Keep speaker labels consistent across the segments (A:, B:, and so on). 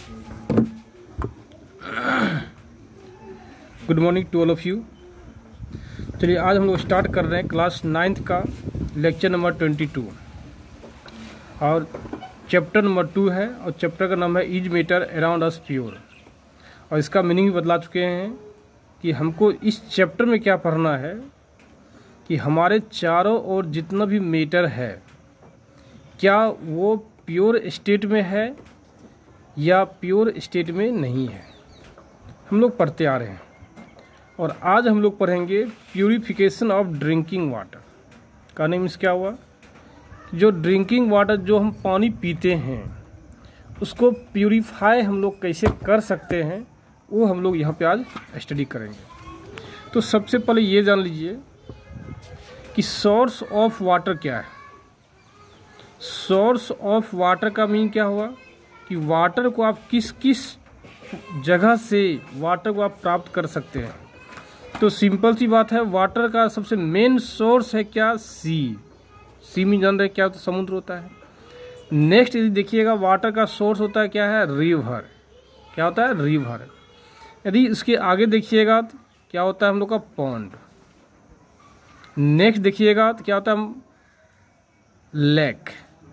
A: Good morning to all of you. चलिए आज हम लोग स्टार्ट कर रहे हैं क्लास 9th का लेक्चर नंबर 22 और चैप्टर नंबर 2 है और चैप्टर का नाम है is matter around us pure. और इसका मीनिंग भी बदला चुके हैं कि हमको इस चैप्टर में क्या पढ़ना है कि हमारे चारों ओर जितना भी मैटर है क्या वो प्योर स्टेट में है या प्योर स्टेट में नहीं है, हम लोग पढ़ते आ रहे हैं। और आज हम लोग पढ़ेंगे प्यूरिफिकेशन ऑफ ड्रिंकिंग वाटर। कहने मीन्स क्या हुआ, जो ड्रिंकिंग वाटर जो हम पानी पीते हैं उसको प्यूरिफाई हम लोग कैसे कर सकते हैं वो हम लोग यहाँ पे आज स्टडी करेंगे। तो सबसे पहले ये जान लीजिए कि सोर्स ऑफ वाटर क्या है। सोर्स ऑफ वाटर का मीन क्या हुआ कि वाटर को आप किस किस जगह से वाटर को आप प्राप्त कर सकते हैं। तो सिंपल सी बात है, वाटर का सबसे मेन सोर्स है क्या, सी में जान रहे क्या, तो समुद्र होता है। नेक्स्ट यदि देखिएगा वाटर का सोर्स होता है क्या है, रिवर। क्या होता है, रिवर। यदि इसके आगे देखिएगा तो क्या होता है हम लोग का, पॉन्ड। नेक्स्ट देखिएगा तो क्या होता है, लेक।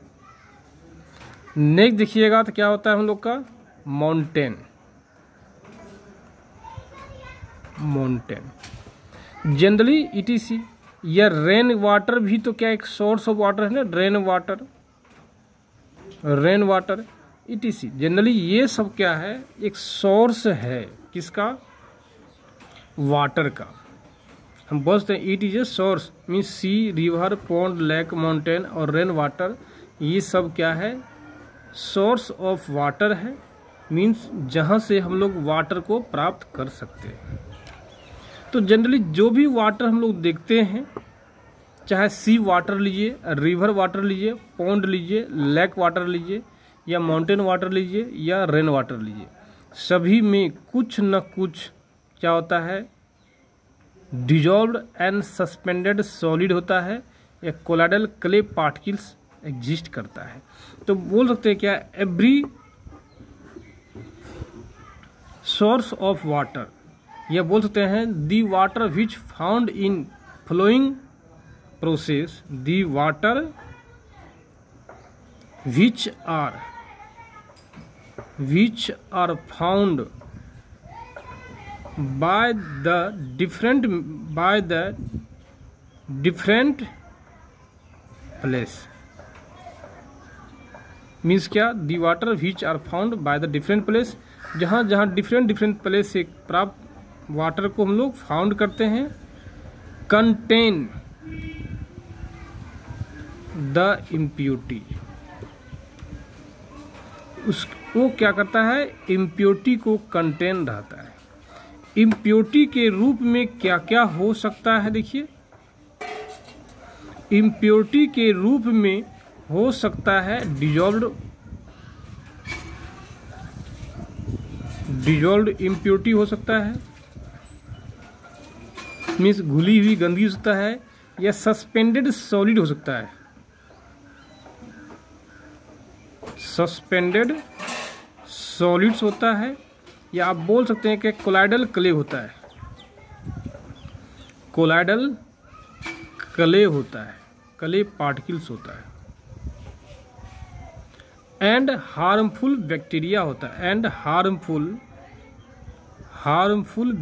A: नेक्स्ट देखिएगा तो क्या होता है हम लोग का, माउंटेन। जनरली ईटीसी या रेन वाटर भी तो क्या एक सोर्स ऑफ वाटर है ना, रेन वाटर ईटीसी। जनरली ये सब क्या है, एक सोर्स है किसका, वाटर का। हम बोलते हैं it is a source, means sea, river, pond, lake, mountain और रेन वाटर, ये सब क्या है, सोर्स ऑफ वाटर है। मीन्स जहाँ से हम लोग वाटर को प्राप्त कर सकते हैं। तो जनरली जो भी वाटर हम लोग देखते हैं, चाहे सी वाटर लीजिए, रिवर वाटर लीजिए, पॉन्ड लीजिए, लेक वाटर लीजिए या माउंटेन वाटर लीजिए या रेन वाटर लीजिए, सभी में कुछ न कुछ क्या होता है, डिजॉल्व्ड एंड सस्पेंडेड सॉलिड होता है या कोलाइडल क्ले पार्टिकल्स एग्जिस्ट करता है। तो बोल सकते हैं क्या, एवरी सोर्स ऑफ वाटर, या बोल सकते हैं the water which found in flowing process, the water which are found by the different place। Means क्या, the water which are found by the different place, जहाँ जहाँ डिफरेंट प्लेस से प्राप्त water को हम लोग फाउंड करते हैं। कंटेन द इम्प्योरिटी, उसको क्या करता है, इम्प्योरिटी को कंटेन रहता है। इम्प्योरिटी के रूप में क्या क्या हो सकता है, देखिए इम्प्योरिटी के रूप में हो सकता है डिजॉल्व्ड इम्प्योरिटी हो सकता है, मीन्स घुली हुई गंदगी हो सकता है, या सस्पेंडेड सॉलिड हो सकता है। सस्पेंडेड सॉलिड्स होता है, या आप बोल सकते हैं कि कोलाइडल क्ले होता है। कोलाइडल क्ले होता है, क्ले पार्टिकल्स होता है। एंड हार्मफुल बैक्टीरिया होता है, एंड हार्मफुल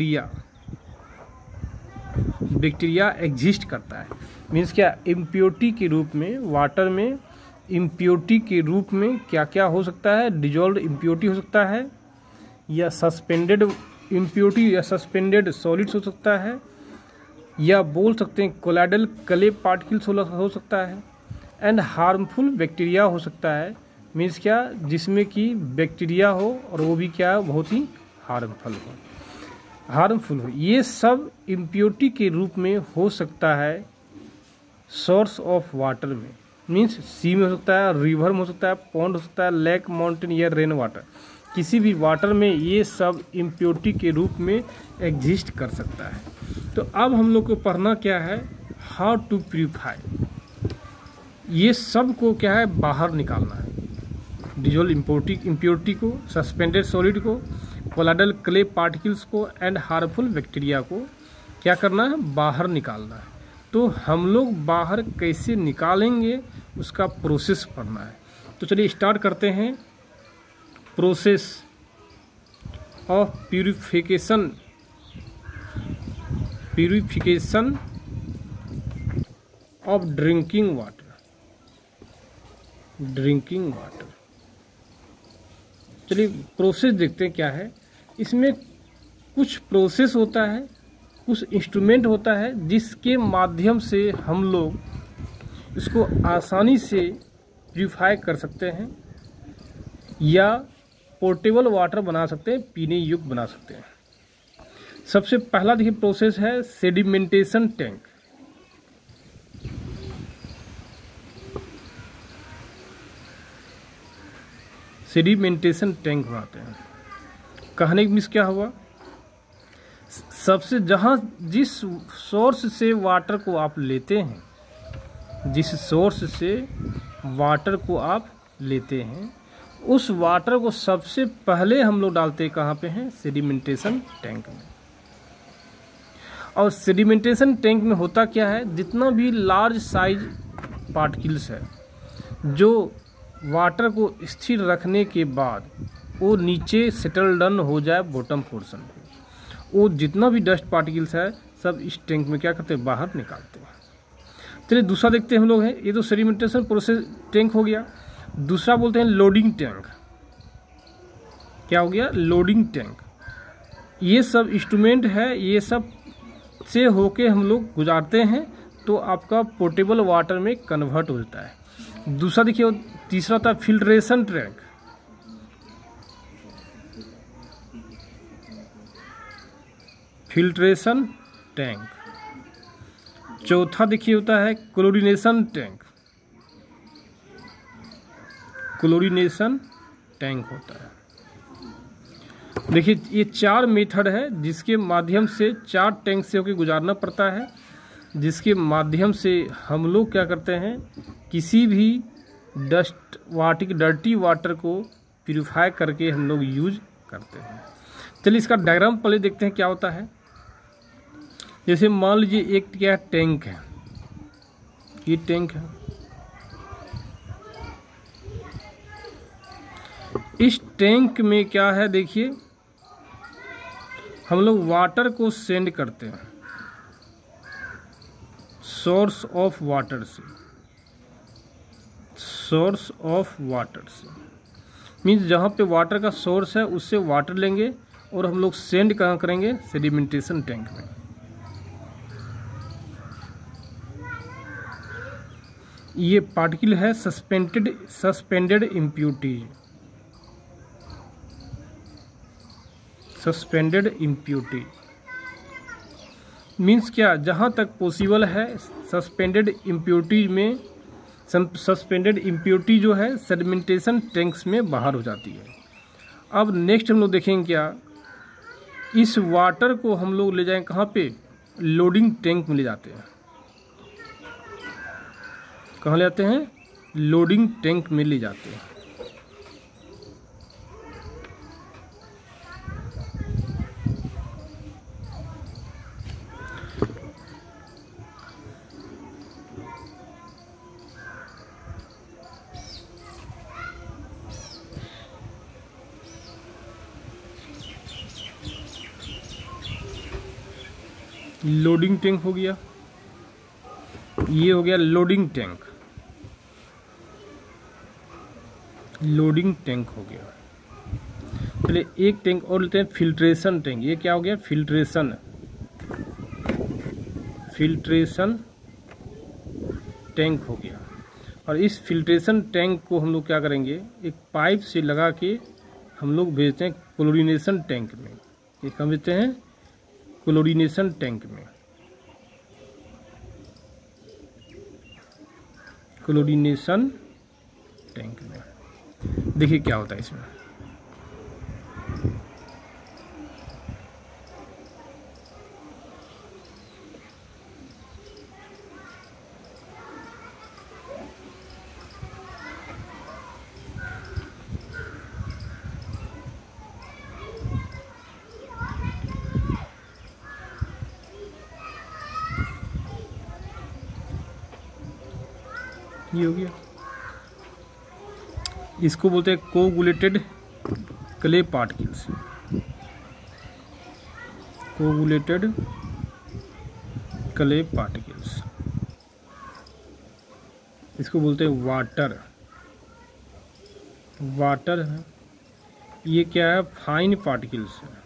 A: बैक्टीरिया एग्जिस्ट करता है। मीन्स क्या, इम्प्योरिटी के रूप में, वाटर में इम्प्योरिटी के रूप में क्या क्या हो सकता है, डिजॉल्व्ड इम्प्योरिटी हो सकता है, या सस्पेंडेड इम्प्योरिटी या सस्पेंडेड सॉलिड्स हो सकता है, या बोल सकते हैं कोलाइडल क्ले पार्टिकल्स हो सकता है, एंड हार्मफुल बैक्टीरिया हो सकता है। मीन्स क्या, जिसमें कि बैक्टीरिया हो और वो भी क्या, बहुत ही हार्मफुल हो। ये सब इम्प्योरिटी के रूप में हो सकता है सोर्स ऑफ वाटर में। मीन्स सी में हो सकता है, रिवर में हो सकता है, पॉन्ड हो सकता है, लेक, माउंटेन या रेन वाटर। किसी भी वाटर में ये सब इम्प्योरिटी के रूप में एग्जिस्ट कर सकता है। तो अब हम लोग को पढ़ना क्या है, हाउ टू प्यूरिफाई। ये सब को क्या है, बाहर निकालना है। डिजोल्व इम्प्योरिटी को, सस्पेंडेड सॉलिड को, कोलाइडल क्ले पार्टिकल्स को एंड हार्मफुल बैक्टीरिया को क्या करना है, बाहर निकालना है। तो हम लोग बाहर कैसे निकालेंगे उसका प्रोसेस पढ़ना है। तो चलिए स्टार्ट करते हैं। Process of purification of drinking water. चलिए प्रोसेस देखते हैं क्या है। इसमें कुछ प्रोसेस होता है, कुछ इंस्ट्रूमेंट होता है जिसके माध्यम से हम लोग इसको आसानी से प्यूरिफाई कर सकते हैं या पोर्टेबल वाटर बना सकते हैं, पीने योग्य बना सकते हैं। सबसे पहला देखिए प्रोसेस है सेडिमेंटेशन टैंक। सेडिमेंटेशन टैंक बनाते हैं। कहने की मिस क्या हुआ, सबसे जहाँ जिस सोर्स से वाटर को आप लेते हैं, उस वाटर को सबसे पहले हम लोग डालते कहाँ पे हैं, सेडिमेंटेशन टैंक में। और सेडिमेंटेशन टैंक में होता क्या है, जितना भी लार्ज साइज पार्टिकल्स है जो वाटर को स्थिर रखने के बाद वो नीचे सेटल डाउन हो जाए बॉटम पोर्शन पे, वो जितना भी डस्ट पार्टिकल्स है सब इस टैंक में क्या करते हैं, बाहर निकालते हैं। चलिए दूसरा देखते हैं हम लोग हैं। ये तो सेडिमेंटेशन प्रोसेस टैंक हो गया। दूसरा बोलते हैं लोडिंग टैंक। क्या हो गया, लोडिंग टैंक। ये सब इंस्ट्रूमेंट है, ये सब से होके हम लोग गुजारते हैं तो आपका पोर्टेबल वाटर में कन्वर्ट हो जाता है। दूसरा देखिए, तीसरा था फिल्ट्रेशन टैंक। Filtration tank. चौथा देखिए होता है क्लोरीनेशन टैंक। क्लोरीनेशन टैंक होता है। देखिए ये 4 मेथड है जिसके माध्यम से 4 टैंक से होकर गुजारना पड़ता है, जिसके माध्यम से हम लोग क्या करते हैं, किसी भी डर्टी वाटर को प्यूरिफाई करके हम लोग यूज करते हैं। चलिए इसका डायग्राम पहले देखते हैं क्या होता है। जैसे मान लीजिए एक क्या टैंक है, ये टैंक है। इस टैंक में क्या है, देखिए हम लोग वाटर को सेंड करते हैं सोर्स ऑफ वाटर से। मीन्स जहाँ पे वाटर का सोर्स है उससे वाटर लेंगे और हम लोग सेंड कहाँ करेंगे, सेडिमेंटेशन टैंक में। ये पार्टिकल है सस्पेंडेड इम्प्यूरिटी। मीन्स क्या, जहाँ तक पॉसिबल है सस्पेंडेड इम्प्यूरिटी जो है सेडिमेंटेशन टैंक्स में बाहर हो जाती है। अब नेक्स्ट हम लोग देखेंगे क्या, इस वाटर को हम लोग ले जाएंगे कहाँ पे, लोडिंग टैंक में ले जाते हैं। कहाँ ले जाते हैं, लोडिंग टैंक में ले जाते हैं। लोडिंग टैंक हो गया, ये हो गया लोडिंग टैंक हो गया। चलिए एक टैंक और लेते हैं, फिल्ट्रेशन टैंक। ये क्या हो गया, फिल्ट्रेशन टैंक हो गया। और इस फिल्ट्रेशन टैंक को हम लोग क्या करेंगे, एक पाइप से लगा के हम लोग भेजते हैं क्लोरीनेशन टैंक में। ये कहाँ भेजते हैं, क्लोरीनेशन टैंक में। क्लोरीनेशन टैंक में देखिए क्या होता है इसमें। ये हो गया। इसको बोलते हैं coagulated clay particles, coagulated clay particles. इसको बोलते हैं वाटर, वाटर है। ये क्या है? फाइन पार्टिकल्स है।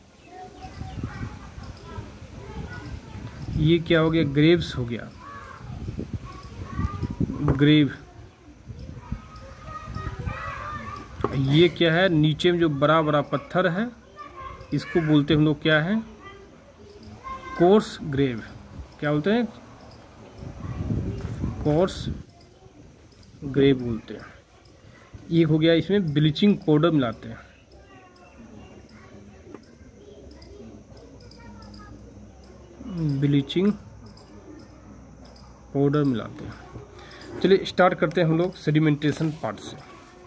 A: ये क्या हो गया? ग्रेव्स हो गया, ग्रेव। ये क्या है? नीचे में जो बड़ा बड़ा पत्थर है इसको बोलते हैं हम लोग क्या है? Coarse gravel. क्या बोलते हैं? कोर्स ग्रेव बोलते हैं। एक हो गया, इसमें ब्लीचिंग पाउडर मिलाते हैं। ब्लीचिंग पाउडर मिलाते हैं। चलिए स्टार्ट करते हैं हम लोग सेडिमेंटेशन पार्ट से।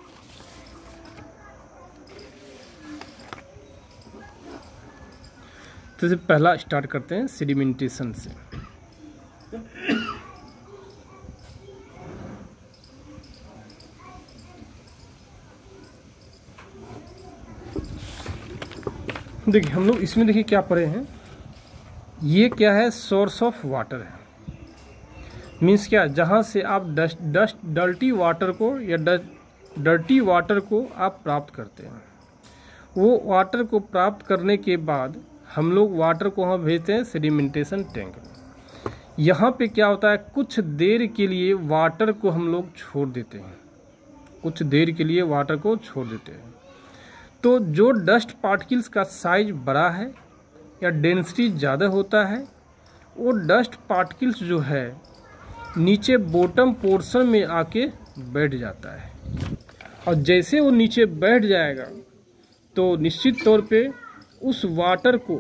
A: तो सबसे पहला स्टार्ट करते हैं सेडिमेंटेशन से। देखिए हम लोग इसमें देखिए क्या पढ़े हैं। ये क्या है? सोर्स ऑफ वाटर है। मीन्स क्या? जहाँ से आप डर्टी वाटर को या डर्टी वाटर को आप प्राप्त करते हैं। वो वाटर को प्राप्त करने के बाद हम लोग वाटर को वहाँ भेजते हैं सेडिमेंटेशन टैंक में। यहाँ पे क्या होता है? कुछ देर के लिए वाटर को हम लोग छोड़ देते हैं, कुछ देर के लिए वाटर को छोड़ देते हैं। तो जो डस्ट पार्टिकल्स का साइज बड़ा है या डेंसिटी ज़्यादा होता है, वो डस्ट पार्टिकल्स जो है नीचे बॉटम पोर्शन में आके बैठ जाता है। और जैसे वो नीचे बैठ जाएगा तो निश्चित तौर पे उस वाटर को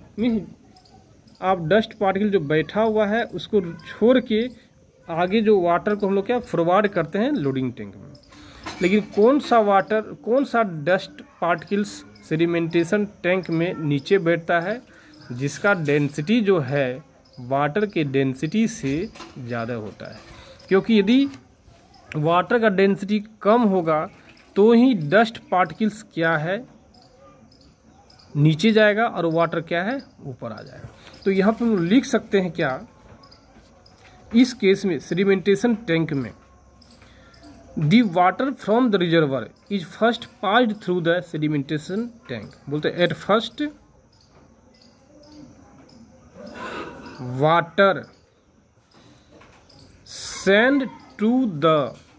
A: आप डस्ट पार्टिकल जो बैठा हुआ है उसको छोड़ के आगे जो वाटर को हम लोग क्या फॉरवर्ड करते हैं लोडिंग टैंक में। लेकिन कौन सा वाटर, कौन सा डस्ट पार्टिकल्स सेडिमेंटेशन टैंक में नीचे बैठता है? जिसका डेंसिटी जो है वाटर के डेंसिटी से ज़्यादा होता है। क्योंकि यदि वाटर का डेंसिटी कम होगा तो ही डस्ट पार्टिकल्स क्या है? नीचे जाएगा और वाटर क्या है? ऊपर आ जाएगा। तो यहाँ पर हम लिख सकते हैं क्या? इस केस में सेडिमेंटेशन टैंक में the water from the reservoir is first passed through the sedimentation tank. बोलते at first water send to the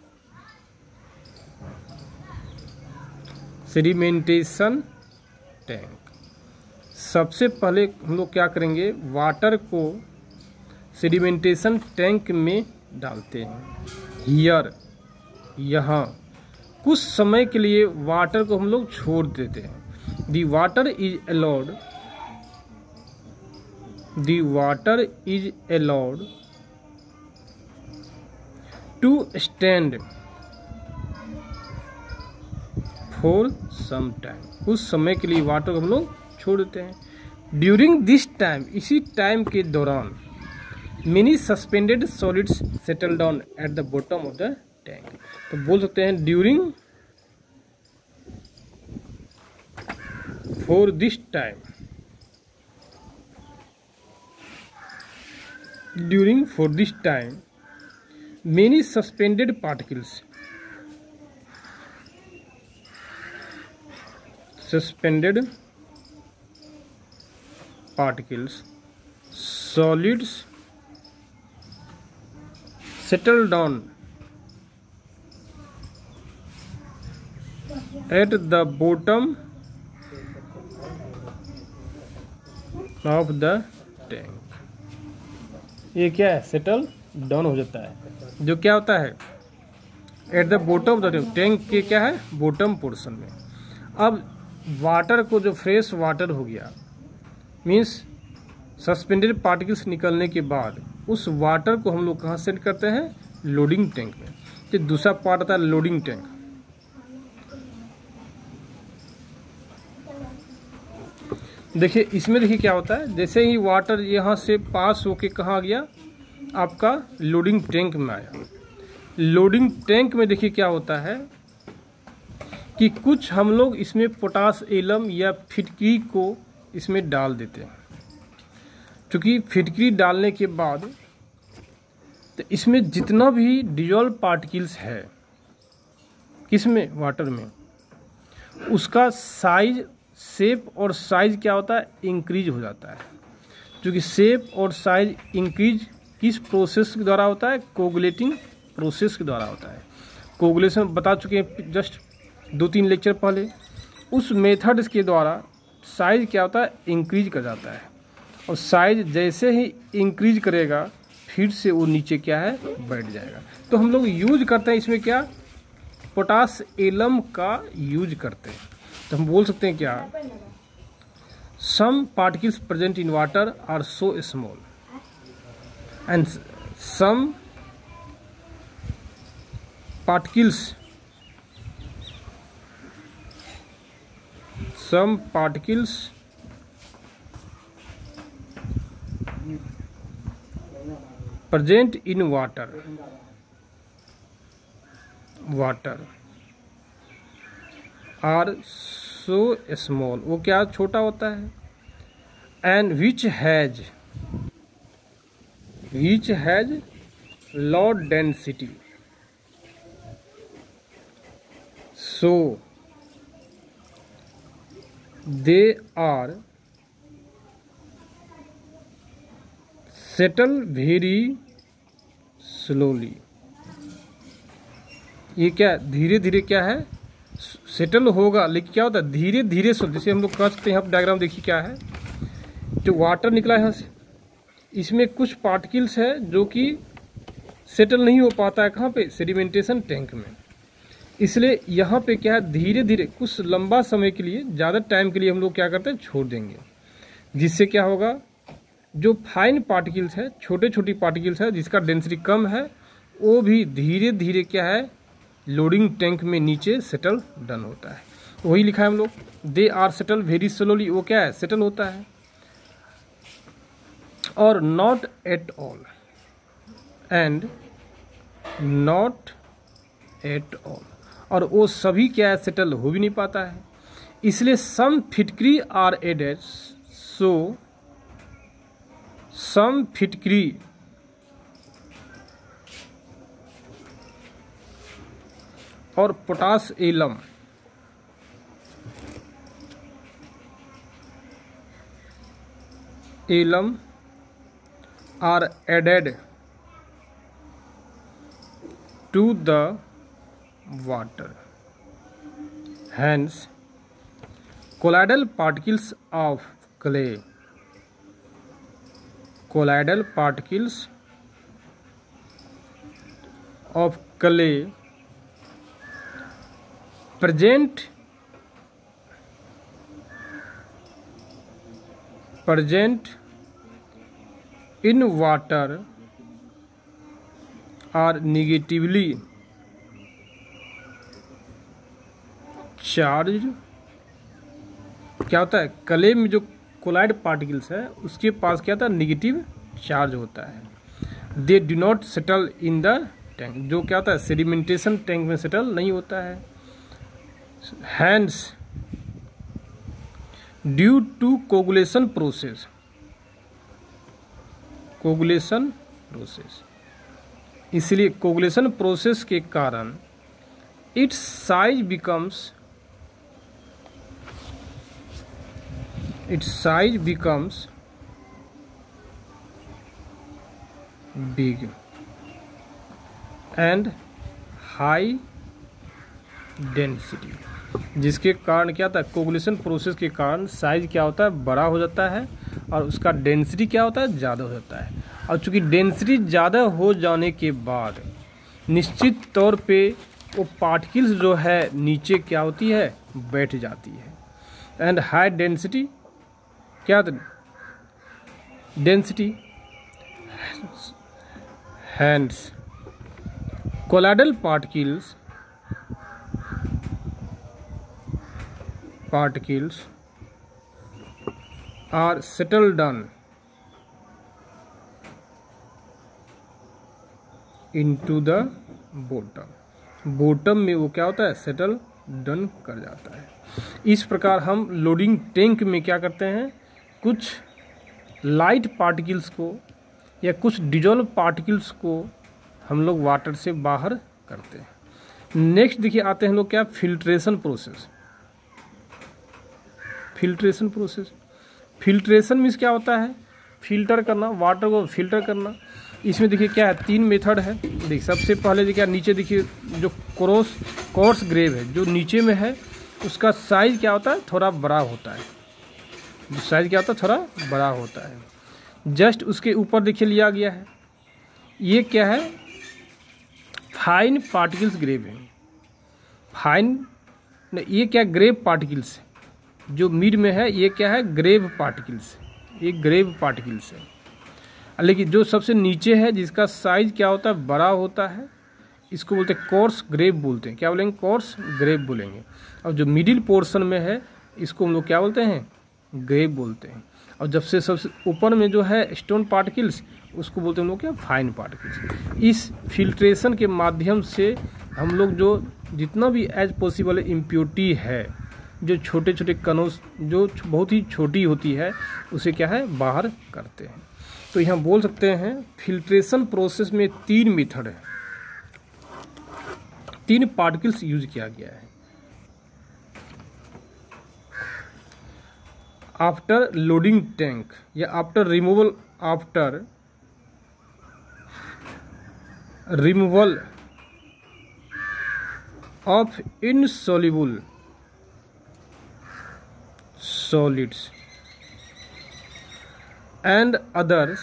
A: sedimentation tank. सबसे पहले हम लोग क्या करेंगे? वाटर को सेडिमेंटेशन टैंक में डालते हैं। हियर, यहाँ कुछ समय के लिए वाटर को हम लोग छोड़ देते हैं। The water is allowed, the water is allowed to stand for some time. कुछ समय के लिए वाटर को हम लोग छोड़ देते हैं। ड्यूरिंग दिस टाइम, इसी टाइम के दौरान many suspended solids settle down at the bottom of the tank. तो बोल सकते हैं during, for this time, during for this time many suspended particles, suspended particles, solids settle down at the bottom of the tank। ये क्या है? Settle down हो जाता है। जो क्या होता है? At the bottom of the tank के क्या है? बॉटम पोर्शन में। अब वाटर को जो फ्रेश वाटर हो गया, मीन्स सस्पेंडेड पार्टिकल्स निकलने के बाद उस वाटर को हम लोग कहाँ सेंड करते हैं? लोडिंग टैंक में। तो दूसरा पार्ट आता है लोडिंग टैंक। देखिए इसमें देखिए क्या होता है? जैसे ही वाटर यहाँ से पास होके कहाँ गया? आपका लोडिंग टैंक में आया। लोडिंग टैंक में देखिए क्या होता है कि कुछ हम लोग इसमें पोटास एलम या फिटकरी को इसमें डाल देते हैं। क्योंकि फिटकरी डालने के बाद तो इसमें जितना भी डिजॉल्व पार्टिकल्स है किसमें, वाटर में, उसका साइज, शेप और साइज क्या होता है, इंक्रीज हो जाता है। क्योंकि शेप और साइज इंक्रीज किस प्रोसेस के द्वारा होता है, कोगुलेटिंग प्रोसेस के द्वारा होता है। कोगुलेशन बता चुके हैं जस्ट 2-3 लेक्चर पहले। उस मेथड के द्वारा साइज क्या होता है, इंक्रीज कर जाता है, और साइज जैसे ही इंक्रीज करेगा फिर से वो नीचे क्या है, बैठ जाएगा। तो हम लोग यूज करते हैं इसमें क्या, पोटास एलम का यूज करते हैं। तो हम बोल सकते हैं क्या, some particles present in water are so small and some particles present in water are so small, वो क्या छोटा होता है, and which has low density, so they are settle very slowly। ये क्या धीरे धीरे क्या है, सेटल होगा, लेकिन क्या होता है धीरे धीरे। जैसे हम लोग कर सकते हैं, आप डायग्राम देखिए क्या है, जो वाटर निकला है यहाँ से, इसमें कुछ पार्टिकल्स है जो कि सेटल नहीं हो पाता है, कहाँ पे, सेडिमेंटेशन टैंक में। इसलिए यहाँ पे क्या है, धीरे धीरे कुछ लंबा समय के लिए, ज़्यादा टाइम के लिए हम लोग क्या करते हैं, छोड़ देंगे। जिससे क्या होगा, जो फाइन पार्टिकल्स है, छोटे छोटी पार्टिकल्स है, जिसका डेंसिटी कम है, वो भी धीरे धीरे क्या है, लोडिंग टैंक में नीचे सेटल डन होता है। वही लिखा है हम लोग, they are settle very slowly, वो क्या है, सेटल होता है। और not at all, and not at all, और वो सभी क्या है, सेटल हो भी नहीं पाता है। इसलिए सम फिटकरी आर एडेड, सो सम फिटकरी और potash alum are added to the water, hence colloidal particles of clay present in water are negatively charged। क्या होता है, कले में जो कोलाइड पार्टिकल्स है उसके पास क्या होता है, निगेटिव चार्ज होता है। They do not settle in the tank, जो क्या होता है, सेडिमेंटेशन टैंक में सेटल नहीं होता है। Hence due to coagulation process, इसलिए कोगुलेशन प्रोसेस के कारण its size becomes big and high density, जिसके कारण क्या होता है, कोगुलेशन प्रोसेस के कारण साइज क्या होता है, बड़ा हो जाता है, और उसका डेंसिटी क्या होता है, ज़्यादा हो जाता है। और चूंकि डेंसिटी ज़्यादा हो जाने के बाद निश्चित तौर पे वो पार्टिकल्स जो है नीचे क्या होती है, बैठ जाती है। एंड हाई डेंसिटी क्या होता है, density, hence colloidal particles are settled down into the bottom. Bottom में वो क्या होता है, सेटल डन कर जाता है। इस प्रकार हम लोडिंग टैंक में क्या करते हैं, कुछ लाइट पार्टिकल्स को या कुछ डिजोल्व पार्टिकल्स को हम लोग वाटर से बाहर करते हैं। नेक्स्ट देखिए आते हैं हम लोग क्या, filtration process. Filtration process, filtration means क्या होता है, फिल्टर करना, वाटर को फिल्टर करना। इसमें देखिए क्या है, 3 मेथड है। देखिए सबसे पहले देखिए नीचे देखिए जो कोर्स ग्रेव है जो नीचे में है, उसका साइज क्या होता है, थोड़ा बड़ा होता है। जो साइज क्या होता है, थोड़ा बड़ा होता है। जस्ट उसके ऊपर देखिए लिया गया है, ये क्या है, फाइन पार्टिकल्स ग्रेव है। फाइन ये क्या, ग्रेव पार्टिकल्स है। जो मिड में है ये क्या है, ग्रेव पार्टिकल्स, ये ग्रेव पार्टिकल्स है। लेकिन जो सबसे नीचे है जिसका साइज क्या होता है, बड़ा होता है, इसको बोलते हैं कोर्स ग्रेव बोलते हैं। क्या बोलेंगे, कोर्स ग्रेव बोलेंगे। और जो मिडिल पोर्शन में है इसको हम लोग क्या बोलते हैं, ग्रेव बोलते हैं। और जब से सबसे ऊपर में जो है स्टोन पार्टिकल्स, उसको बोलते हैं हम लोग क्या, फाइन पार्टिकल्स। इस फिल्ट्रेशन के माध्यम से हम लोग जो जितना भी एज पॉसिबल इम्प्योरिटी है, जो छोटे छोटे कणों जो बहुत ही छोटी होती है, उसे क्या है, बाहर करते हैं। तो यहाँ बोल सकते हैं फिल्ट्रेशन प्रोसेस में 3 मेथड है, 3 पार्टिकल्स यूज किया गया है। आफ्टर लोडिंग टैंक या after removal of insoluble solids and others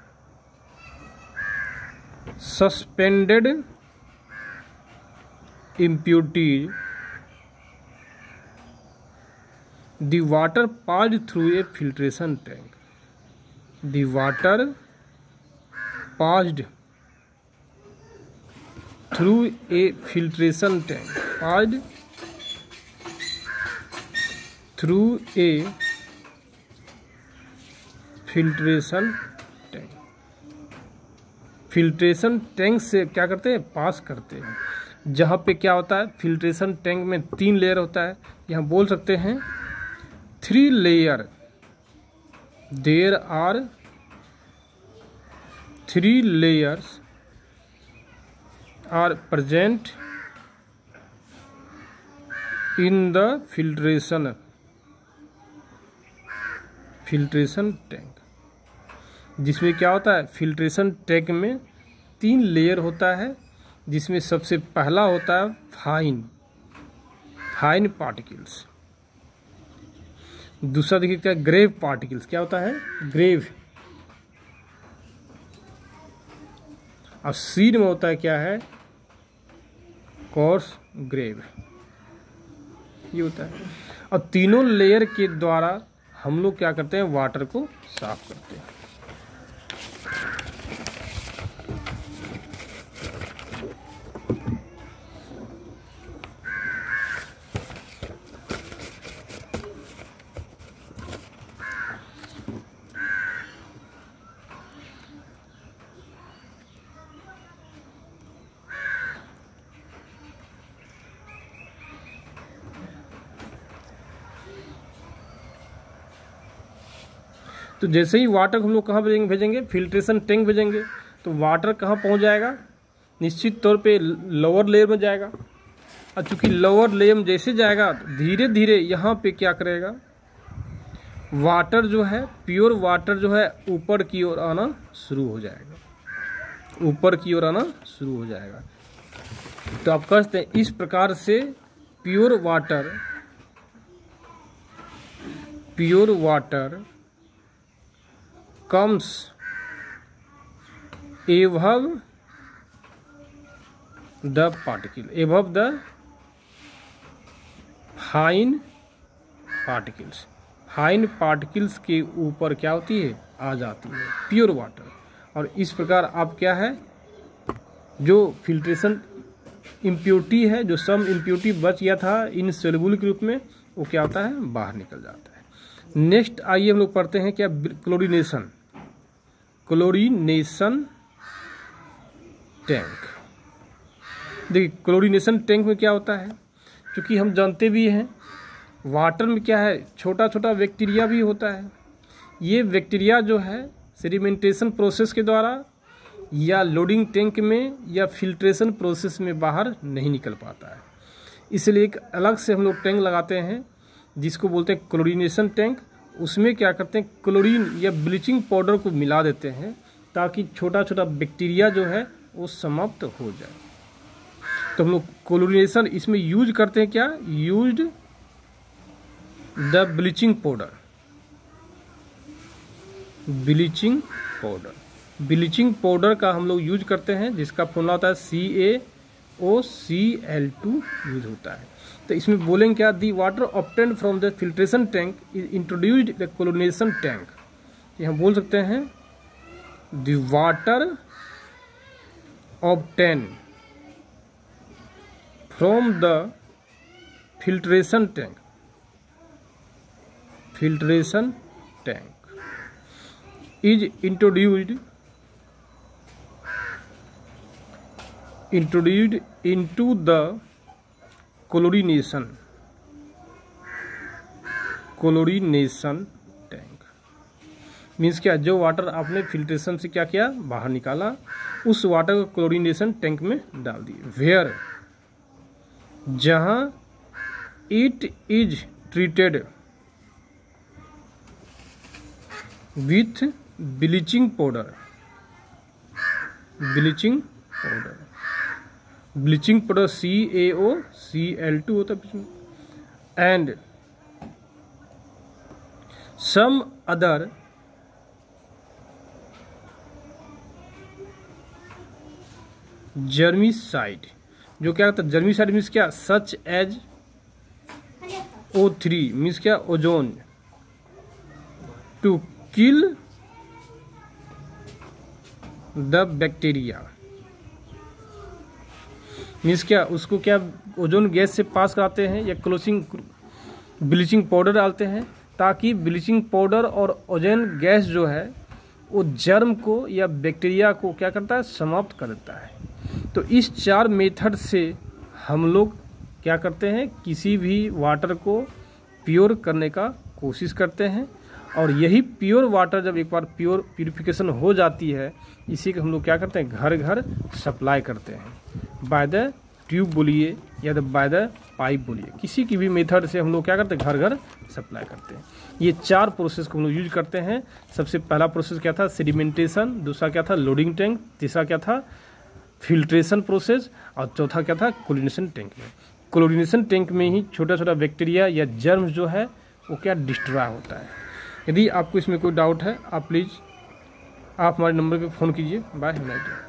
A: suspended impurities, the water passed through a filtration tank. The water passed through a filtration tank. Passed through a filtration tank. Filtration tank से क्या करते हैं, पास करते हैं। जहाँ पे क्या होता है, फिल्ट्रेशन टैंक में 3 लेयर होता है। यहाँ बोल सकते हैं 3 layer, there are 3 layers are present in the filtration tank. जिसमें क्या होता है, फिल्ट्रेशन टैंक में 3 लेयर होता है, जिसमें सबसे पहला होता है फाइन पार्टिकल्स। दूसरा देखिए क्या, ग्रेव पार्टिकल्स। क्या होता है, ग्रेव। और सीड में होता है क्या है, कोर्स ग्रेव, ये होता है। और तीनों लेयर के द्वारा हम लोग क्या करते हैं, वाटर को साफ करते हैं। तो जैसे ही वाटर हम लोग कहाँ भेजेंगे, फिल्ट्रेशन टैंक भेजेंगे, तो वाटर कहाँ पहुँच जाएगा, निश्चित तौर पे लोअर लेयर में जाएगा। और चूँकि लोअर लेयर में जैसे जाएगा, धीरे धीरे यहाँ पे क्या करेगा, वाटर जो है, प्योर वाटर जो है ऊपर की ओर आना शुरू हो जाएगा, ऊपर की ओर आना शुरू हो जाएगा। तो आप कहते हैं इस प्रकार से pure water comes above the particle, above the fine particles। Fine particles के ऊपर क्या होती है, आ जाती है प्योर वाटर। और इस प्रकार आप क्या है, जो फिल्ट्रेशन इम्प्योरिटी है, जो सम इम्प्योरिटी बच गया था इनसॉल्युबल के रूप में, वो क्या होता है, बाहर निकल जाता है। नेक्स्ट आइए हम लोग पढ़ते हैं क्या, क्लोरीनेशन टैंक। देखिए क्लोरीनेशन टैंक में क्या होता है, क्योंकि हम जानते भी हैं वाटर में क्या है, छोटा छोटा बैक्टीरिया भी होता है। ये बैक्टीरिया जो है सेडिमेंटेशन प्रोसेस के द्वारा या लोडिंग टैंक में या फिल्ट्रेशन प्रोसेस में बाहर नहीं निकल पाता है, इसलिए एक अलग से हम लोग टैंक लगाते हैं जिसको बोलते हैं क्लोरीनेशन टैंक। उसमें क्या करते हैं, क्लोरीन या ब्लीचिंग पाउडर को मिला देते हैं ताकि छोटा छोटा बैक्टीरिया जो है वो समाप्त हो जाए। तो हम लोग क्लोरीनेशन इसमें यूज करते हैं, क्या used the bleaching powder, bleaching powder, bleaching powder का हम लोग यूज करते हैं जिसका फॉर्मूला होता है CaOCl2 यूज होता है। तो इसमें बोलेंगे क्या, the water obtained from the filtration tank is introduced the chlorination tank. ये हम बोल सकते हैं the water obtained from the filtration tank, filtration tank is introduced into the chlorination tank. Means क्या, जो वाटर आपने फिल्ट्रेशन से क्या किया बाहर निकाला, उस वाटर को क्लोरीनेशन टैंक में डाल दिए। वेयर, जहां it is treated with bleaching powder, bleaching powder, bleaching powder CaOCl2 होता है, एंड सम अदर जर्मीसाइड। जो क्या होता है जर्मीसाइड मीन्स क्या, सच एज O3 मीन्स क्या, ozone, to kill the bacteria. Means क्या, उसको क्या ओजोन गैस से पास कराते हैं या क्लोसिंग ब्लीचिंग पाउडर डालते हैं ताकि ब्लीचिंग पाउडर और ओजोन गैस जो है वो जर्म को या बैक्टीरिया को क्या करता है, समाप्त कर देता है। तो इस 4 मेथड से हम लोग क्या करते हैं, किसी भी वाटर को प्योर करने का कोशिश करते हैं। और यही प्योर वाटर जब एक बार प्योरिफिकेशन हो जाती है, इसी को हम लोग क्या करते हैं, घर घर सप्लाई करते हैं। बाय द ट्यूब बोलिए या बाय द पाइप बोलिए, किसी की भी मेथड से हम लोग क्या करते हैं, घर घर सप्लाई करते हैं। ये 4 प्रोसेस को हम लोग यूज करते हैं। सबसे पहला प्रोसेस क्या था, सेडिमेंटेशन, दूसरा क्या था लोडिंग टैंक, तीसरा क्या था फिल्ट्रेशन प्रोसेस, और चौथा क्या था क्लोरीनेशन टैंक में। क्लोरीनेशन टैंक में ही छोटा छोटा बैक्टीरिया या जर्म्स जो है वो क्या डिस्ट्रॉय होता है। यदि आपको इसमें कोई डाउट है आप प्लीज़ आप हमारे नंबर पे फ़ोन कीजिए। Bye, have a nice day.